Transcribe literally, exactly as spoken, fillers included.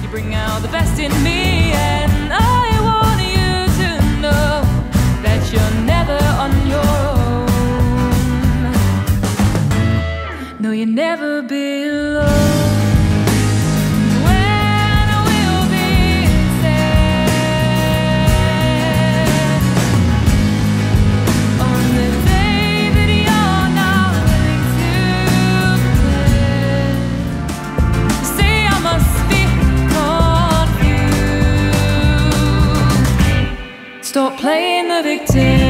bring out the best in me. And I want you to know that you're never on your own. No, you'll never be alone. Stop playing the victim.